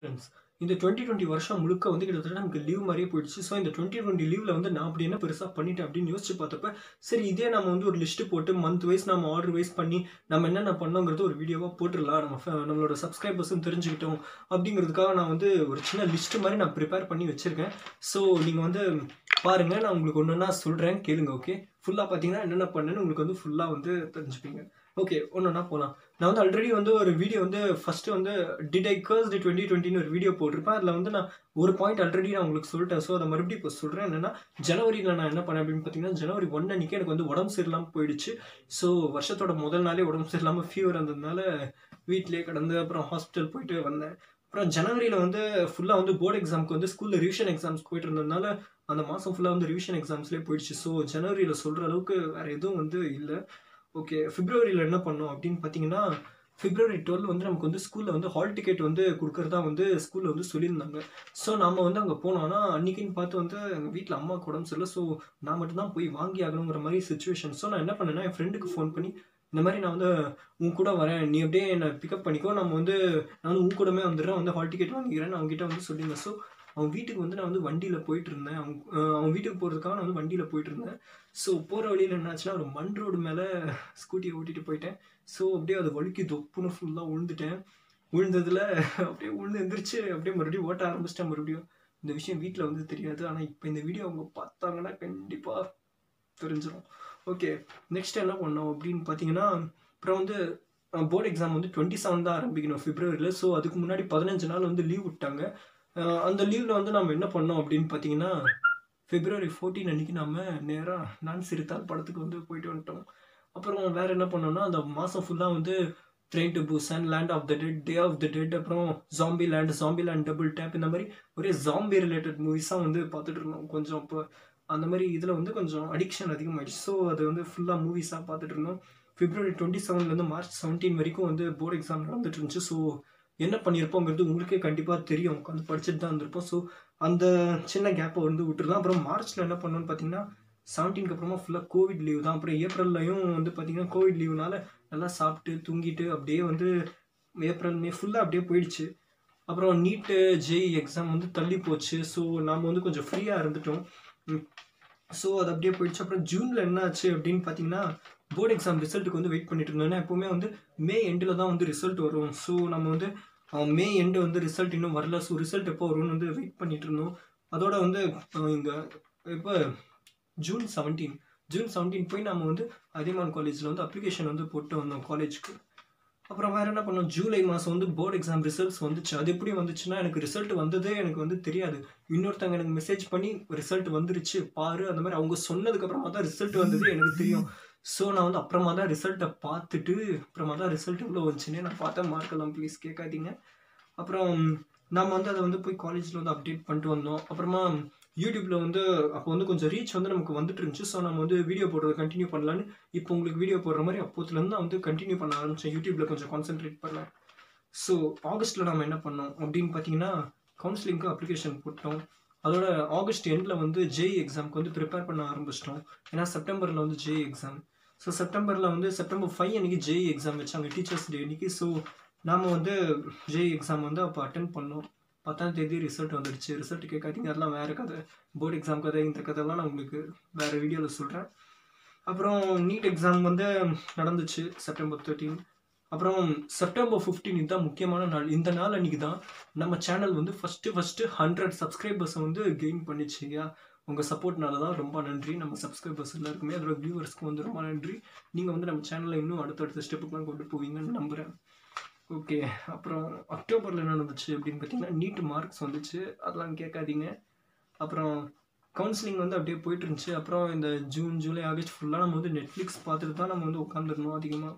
Friends, இந்த 2020 வருஷம் முழுக்க வந்து கிட்டத்தட்ட நமக்கு லீவ் மாரியே போயிடுச்சு. ஸோ இந்த 2020 லீவ்ல வந்து நான் அப்படி என்ன பெருசா பண்ணிட்டேன் அப்படின்னு யோசிச்சு பார்த்தப்ப, சரி இதே நம்ம வந்து ஒரு லிஸ்ட் போட்டு மந்த் வைஸ் நம்ம ஆர்டர் வைஸ் பண்ணி நம்ம என்னென்ன பண்ணோங்கிறது ஒரு வீடியோவா போட்டுறலாம். நம்மளோட சப்ஸ்கிரைபர்ஸும் தெரிஞ்சுக்கிட்டோம் அப்படிங்கிறதுக்காக நான் வந்து ஒரு சின்ன லிஸ்ட் மாதிரி நான் ப்ரிப்பேர் பண்ணி வச்சிருக்கேன். ஸோ நீங்க வந்து பாருங்க, நான் உங்களுக்கு ஒன்னொன்னா சொல்றேன், கேளுங்க. ஓகே, ஃபுல்லா பார்த்தீங்கன்னா என்னென்ன பண்ணேன்னு உங்களுக்கு வந்து ஃபுல்லா வந்து தெரிஞ்சுப்பீங்க. ஓகே, ஒன்னொன்னா போலாம். நான் வந்து ஆல்ரெடி வந்து ஒரு வீடியோ வந்து ஃபர்ஸ்ட் வந்து டிட் ஐ கர்ஸ் தி 2020ன்னு ஒரு வீடியோ போட்டிருப்பேன். அதில் வந்து நான் ஒரு பாயிண்ட் ஆல்ரெடி நான் உங்களுக்கு சொல்லிட்டேன். ஸோ அதை மறுபடியும் இப்போ சொல்கிறேன். என்னன்னா, ஜனவரியில் நான் என்ன பண்ணேன் அப்படின்னு பார்த்தீங்கன்னா, ஜனவரி 1 அன்னைக்கு எனக்கு வந்து உடம்பு சரியில்லாமல் போயிடுச்சு. ஸோ வருஷத்தோட முதல் நாளே உடம்பு சரியில்லாமல் ஃபீவர் இருந்ததுனால வீட்டிலேயே கிடந்து அப்புறம் ஹாஸ்பிட்டல் போயிட்டு வந்தேன். அப்புறம் ஜனவரியில் வந்து ஃபுல்லாக வந்து போர்டு எக்ஸாமுக்கு வந்து ஸ்கூலில் ரிவிஷன் எக்ஸாம்ஸ் போயிட்டு இருந்ததுனால அந்த மாதம் ஃபுல்லாக வந்து ரிவிஷன் எக்ஸாம்ஸ்லேயே போயிடுச்சு. ஸோ ஜனவரியில் சொல்கிற அளவுக்கு வேறு எதுவும் வந்து இல்லை. ஓகே, பிப்ரவரியில் என்ன பண்ணோம் அப்படின்னு பார்த்தீங்கன்னா, பிப்ரவரி 12 வந்து நமக்கு வந்து ஸ்கூலில் வந்து ஹால் டிக்கெட் வந்து கொடுக்குறதா வந்து ஸ்கூலில் வந்து சொல்லியிருந்தாங்க. ஸோ நம்ம வந்து அங்கே போனோம்னா அன்றைக்கின்னு பார்த்து வந்து எங்கள் வீட்டில் அம்மாவுக்கு உடம்பு சரியில்லை. ஸோ நான் மட்டும்தான் போய் வாங்கி ஆகணுங்கிற மாதிரி சுச்சுவேஷன். ஸோ நான் என்ன பண்ணேன்னா, என் ஃப்ரெண்டுக்கு ஃபோன் பண்ணி இந்த மாதிரி நான் வந்து உன் கூட வரேன், நீ அப்படியே என்னை பிக்கப் பண்ணிக்கோ, நான் வந்து உன் கூடமே வந்துடுறேன், வந்து ஹால் டிக்கெட் வாங்கிக்கிறேன் அவங்ககிட்ட வந்து சொல்லியிருந்தேன். ஸோ அவன் வீட்டுக்கு வந்து நான் வந்து வண்டியில் போயிட்டு இருந்தேன். அவன் வீட்டுக்கு போகிறதுக்காக நான் வந்து வண்டியில் போயிட்டு இருந்தேன். ஸோ போகிற வழியில் என்னாச்சுன்னா, ஒரு மண் ரோடு மேலே ஸ்கூட்டியை ஓட்டிட்டு போயிட்டேன். ஸோ அப்படியே அதை வழுக்கி தொப்புன்னு ஃபுல்லாக விழுந்துட்டேன். விழுந்ததில் அப்படியே விழுந்து எந்திரிச்சு அப்படியே மறுபடியும் ஓட்ட ஆரம்பிச்சிட்டேன். மறுபடியும் இந்த விஷயம் வீட்டில் வந்து தெரியாது. ஆனால் இப்போ இந்த வீடியோ அவங்க பார்த்தாங்கன்னா கண்டிப்பாக தெரிஞ்சிடும். ஓகே, நெக்ஸ்ட் என்ன பண்ணோம் அப்படின்னு பார்த்தீங்கன்னா, அப்புறம் வந்து போர்டு எக்ஸாம் வந்து 27 தான் ஆரம்பிக்கணும் பிப்ரவரியில். ஸோ அதுக்கு முன்னாடி 15 நாள் வந்து லீவ் விட்டாங்க. அந்த லீவில் வந்து நம்ம என்ன பண்ணோம் அப்படின்னு பார்த்தீங்கன்னா, பிப்ரவரி 14 அன்றைக்கி நம்ம நேராக நான் சிரித்தால் படத்துக்கு வந்து போயிட்டு வந்துட்டோம். அப்புறம் வேறு என்ன பண்ணோம்னா, அந்த மாதம் ஃபுல்லாக வந்து train to Busan, land of the dead, day of the dead, அப்புறம் ஜாம்பி லேண்ட் டபுள் டேப், இந்த மாதிரி ஒரே ஜாம்பி ரிலேட்டட் மூவிஸாக வந்து பார்த்துட்டு இருந்தோம். கொஞ்சம் இப்போ அந்த மாதிரி இதில் வந்து கொஞ்சம் அடிக்ஷன் அதிகமாகிடுச்சு. ஸோ அது வந்து ஃபுல்லாக மூவிஸாக பார்த்துட்டு இருந்தோம். பிப்ரவரி 27 மார்ச் 17 வரைக்கும் வந்து போர்டு எக்ஸாம் நடந்துட்டு இருந்துச்சு. ஸோ என்ன பண்ணியிருப்போங்கிறது உங்களுக்கே கண்டிப்பாக தெரியும். உட்காந்து படிச்சுட்டு தான் இருந்திருப்போம். ஸோ அந்த சின்ன கேப்பை வந்து விட்டுருலாம். அப்புறம் மார்ச்சில் என்ன பண்ணோன்னு பார்த்தீங்கன்னா, 17க்கு அப்புறமா ஃபுல்லாக கோவிட் லீவ் தான். அப்புறம் ஏப்ரல்லையும் வந்து பார்த்தீங்கன்னா கோவிட் லீவுனால நல்லா சாப்பிட்டு தூங்கிட்டு அப்படியே வந்து ஏப்ரல் மே ஃபுல்லாக அப்படியே போயிடுச்சு. அப்புறம் நீட்டு ஜேஇ எக்ஸாம் வந்து தள்ளி போச்சு. ஸோ நாம் வந்து கொஞ்சம் ஃப்ரீயாக இருந்துட்டோம். ஸோ அது அப்படியே போயிடுச்சு. அப்புறம் ஜூனில் என்ன ஆச்சு அப்படின்னு பார்த்தீங்கன்னா, போர்டு எக்ஸாம் ரிசல்ட்டுக்கு வந்து வெயிட் பண்ணிட்டு இருந்தோம். ஏன்னா எப்போவுமே வந்து மே எண்டில் தான் வந்து ரிசல்ட் வரும். ஸோ நம்ம வந்து மே எண்டு வந்து ரிசல்ட் இன்னும் வரல. ஸோ ரிசல்ட் எப்போ வரும்னு வந்து வெயிட் பண்ணிட்டு இருந்தோம். அதோட வந்து இங்கே இப்போ ஜூன் 17 போய் நம்ம வந்து அதியமான் காலேஜில் வந்து அப்ளிகேஷன் வந்து போட்டு வந்தோம் காலேஜுக்கு. அப்புறம் வேறு என்ன பண்ணோம், ஜூலை மாதம் வந்து போர்டு எக்ஸாம் ரிசல்ட்ஸ் வந்துச்சு. அது எப்படி வந்துச்சுன்னா, எனக்கு ரிசல்ட் வந்ததே எனக்கு வந்து தெரியாது. இன்னொருத்தவங்க எனக்கு மெசேஜ் பண்ணி ரிசல்ட் வந்துருச்சு பாரு, அந்த மாதிரி அவங்க சொன்னதுக்கப்புறமா தான் ரிசல்ட் வந்தது எனக்கு தெரியும். ஸோ நான் வந்து அப்புறமா தான் ரிசல்ட்டை பார்த்துட்டு அப்புறமா தான் ரிசல்ட் எவ்வளோ வந்துச்சுன்னே நான் பார்த்தேன். மார்க்கெல்லாம் ப்ளீஸ் கேட்காதீங்க. அப்புறம் நம்ம வந்து அதை வந்து போய் காலேஜில் வந்து அப்டேட் பண்ணிட்டு வந்தோம். அப்புறமா யூடியூப்பில் வந்து அப்போ வந்து கொஞ்சம் ரீச் வந்து நமக்கு வந்துட்டு இருந்துச்சு. ஸோ நம்ம வந்து வீடியோ போடுறதை கண்டினியூ பண்ணலான்னு இப்போ உங்களுக்கு வீடியோ போடுற மாதிரி அப்போத்துலேருந்து நான் வந்து கண்டினியூ பண்ண ஆரம்பித்தேன். யூடியூப்பில் கொஞ்சம் கான்சென்ட்ரேட் பண்ணேன். ஸோ ஆகஸ்ட்டில் நம்ம என்ன பண்ணோம் அப்படின்னு பார்த்தீங்கன்னா, கவுன்சிலிங்க்கு அப்ளிகேஷன் போட்டோம். அதோட ஆகஸ்ட் எண்டில் வந்து ஜேஇ எக்ஸாமுக்கு வந்து ப்ரிப்பேர் பண்ண ஆரம்பிச்சிட்டோம். ஏன்னா செப்டம்பரில் வந்து ஜேஇ எக்ஸாம். ஸோ செப்டம்பரில் வந்து செப்டம்பர் 5 அன்றைக்கி ஜேஇ எக்ஸாம் வச்சாங்க, டீச்சர்ஸ் டே அன்றைக்கி. ஸோ நாம் வந்து ஜேஇ எக்ஸாம் வந்து அப்போ அட்டென்ட் பண்ணோம். 10ஆம் தேதி ரிசல்ட் வந்துடுச்சு. ரிசல்ட் கேட்காதீங்க, அதெல்லாம் வேறு கதை. போர்டு எக்ஸாம் கதை, இந்த கதைலாம் நான் உங்களுக்கு வேறு வீடியோவில் சொல்கிறேன். அப்புறம் நீட் எக்ஸாம் வந்து நடந்துச்சு செப்டம்பர் 13. அப்புறம் செப்டம்பர் 15 இதுதான் முக்கியமான நாள். இந்த நாள் அன்றைக்கி தான் நம்ம சேனல் வந்து ஃபஸ்ட்டு 100 சப்ஸ்கிரைபர்ஸை வந்து கெயின் பண்ணிச்சுங்க. உங்கள் சப்போர்ட்னால தான், ரொம்ப நன்றி. நம்ம சப்ஸ்கிரைபர்ஸ் எல்லாருக்குமே, அதோட வியூவர்ஸ்க்கு வந்து ரொம்ப நன்றி. நீங்கள் வந்து நம்ம சேனலை இன்னும் அடுத்தடுத்த ஸ்டெப்புக்குலாம் கொண்டு போவீங்கன்னு நம்புகிறேன். ஓகே, அப்புறம் அக்டோபரில் என்ன நடந்துச்சு அப்படின்னு பார்த்தீங்கன்னா, நீட் மார்க்ஸ் வந்துச்சு. அதெல்லாம் கேட்காதீங்க. அப்புறம் கவுன்சிலிங் வந்து அப்படியே போயிட்டு இருந்துச்சு. அப்புறம் இந்த ஜூன், ஜூலை, ஆகஸ்ட் ஃபுல்லாக நம்ம வந்து நெட்ஃப்ளிக்ஸ் பார்த்துட்டு தான் நம்ம வந்து உட்காந்துருந்தோம் அதிகமாக.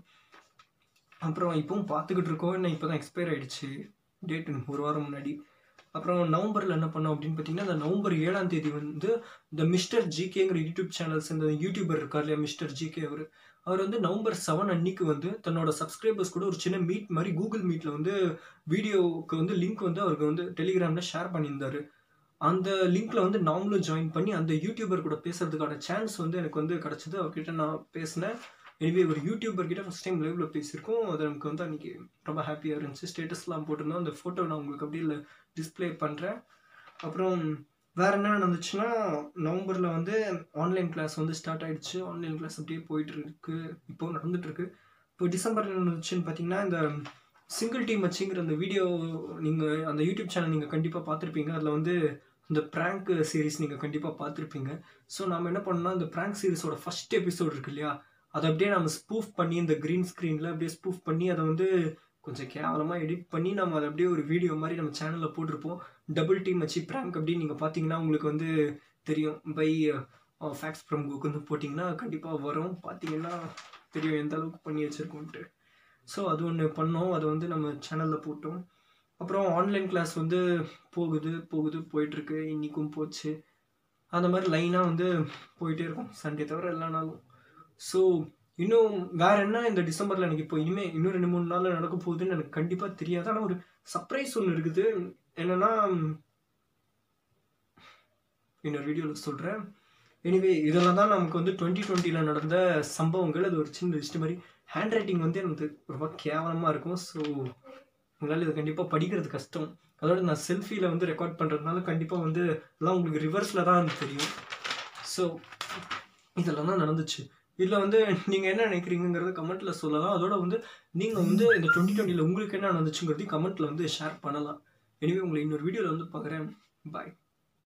அப்புறம் இப்போவும் பார்த்துக்கிட்டு இருக்கோம். இன்னும் இப்போ தான் எக்ஸ்பயர் ஆகிடுச்சு டேட்டு, ஒரு வாரம் முன்னாடி. அப்புறம் நவம்பரில் என்ன பண்ணோம் அப்படின்னு பார்த்தீங்கன்னா, அந்த நவம்பர் 7ஆம் தேதி வந்து இந்த மிஸ்டர் ஜிகேங்கிற யூடியூப் சேனல்ஸ், இந்த யூடியூபர் இருக்கார் இல்லையா மிஸ்டர் ஜிகே, அவர் வந்து நவம்பர் 7 அன்னைக்கு வந்து தன்னோட சப்ஸ்கிரைபர்ஸ் கூட ஒரு சின்ன மீட் மாதிரி கூகுள் மீட்டில் வந்து வீடியோவுக்கு வந்து லிங்க் வந்து அவருக்கு வந்து டெலிகிராமில் ஷேர் பண்ணியிருந்தார். அந்த லிங்க்ல வந்து நாமளும் ஜாயின் பண்ணி அந்த யூடியூபர் கூட பேசுறதுக்கான சான்ஸ் வந்து எனக்கு வந்து கிடச்சிது. அவர்கிட்ட நான் பேசினேன். எனிவே ஒரு யூடியூபர் கிட்ட ஃபஸ்ட் டைம் லைவ்ல பேசியிருக்கோம். அது நமக்கு வந்து அன்றைக்கி ரொம்ப ஹாப்பியாக இருந்துச்சு. ஸ்டேட்டஸ்லாம் போட்டிருந்தோம். அந்த ஃபோட்டோ நான் உங்களுக்கு அப்படியே டிஸ்பிளே பண்ணுறேன். அப்புறம் வேறு என்ன நடந்துச்சுன்னா, நவம்பரில் வந்து ஆன்லைன் கிளாஸ் வந்து ஸ்டார்ட் ஆகிடுச்சு. ஆன்லைன் கிளாஸ் அப்படியே போயிட்டுருக்கு, இப்போது நடந்துகிட்ருக்கு. இப்போ டிசம்பரில் என்ன நடந்துச்சுன்னு பார்த்தீங்கன்னா, இந்த சிங்கிள் டீம் வச்சுங்கிற அந்த வீடியோ நீங்கள் அந்த யூடியூப் சேனல் நீங்கள் கண்டிப்பாக பார்த்துருப்பீங்க. அதில் வந்து இந்த ப்ராங்க் சீரிஸ் நீங்கள் கண்டிப்பாக பார்த்துருப்பீங்க. ஸோ நம்ம என்ன பண்ணோம்னா, இந்த ப்ராங்க் சீரிஸோட ஃபஸ்ட் எபிசோட் இருக்கு இல்லையா, அதை அப்படியே நம்ம ஸ்பூஃப் பண்ணி இந்த க்ரீன் ஸ்க்ரீனில் அப்படியே ஸ்பூஃப் பண்ணி அதை வந்து கொஞ்சம் கேவலமாக எடிட் பண்ணி நம்ம அதை அப்படியே ஒரு வீடியோ மாதிரி நம்ம சேனலில் போட்டிருப்போம். டபுள் டீம் வச்சு ப்ராங்க் அப்படின்னு நீங்கள் பார்த்தீங்கன்னா உங்களுக்கு வந்து தெரியும். பை ஃபேக்ட்ஸ் ஃப்ரம் கூகுள்னு போட்டிங்கன்னா கண்டிப்பாக வரும். பார்த்தீங்கன்னா தெரியும் எந்த அளவுக்கு பண்ணி வச்சுருக்கோன்ட்டு. ஸோ அது ஒன்று பண்ணோம். அதை வந்து நம்ம சேனலில் போட்டோம். அப்புறம் ஆன்லைன் கிளாஸ் வந்து போயிட்டுருக்கு. இன்றைக்கும் போச்சு. அந்த மாதிரி லைனாக வந்து போயிட்டே இருக்கும், சண்டே தவிர எல்லா நாளும். ஸோ இன்னும் வேறு என்ன இந்த டிசம்பரில் எனக்கு இப்போ இனிமேல் இன்னும் 2-3 நாளில் நடக்க போகுதுன்னு எனக்கு கண்டிப்பாக தெரியாது. ஆனால் ஒரு சர்ப்ரைஸ் ஒன்று இருக்குது. என்னென்னா இன்னொரு வீடியோவில் சொல்கிறேன். எனிவே இதெல்லாம் தான் நமக்கு வந்து 2020 நடந்த சம்பவங்கள். அது ஒரு சின்ன லிஸ்ட் மாதிரி. ஹேண்ட் ரைட்டிங் வந்து எனக்கு ரொம்ப கேவலமாக இருக்கும். ஸோ உங்களால் இதை கண்டிப்பாக படிக்கிறது கஷ்டம். அதோட நான் செல்ஃபியில் வந்து ரெக்கார்ட் பண்ணுறதுனால கண்டிப்பாக வந்து எல்லாம் உங்களுக்கு ரிவர்ஸில் தான் தெரியும். ஸோ இதெல்லாம் தான் நடந்துச்சு. இதில் வந்து நீங்கள் என்ன நினைக்கிறீங்கிறத கமெண்ட்டில் சொல்லலாம். அதோட வந்து நீங்கள் வந்து இந்த 2020 உங்களுக்கு என்ன நடந்துச்சுங்கிறதையும் கமெண்ட்டில் வந்து ஷேர் பண்ணலாம். எனிவே உங்களை இன்னொரு வீடியோவில் வந்து பார்க்குறேன். பாய்.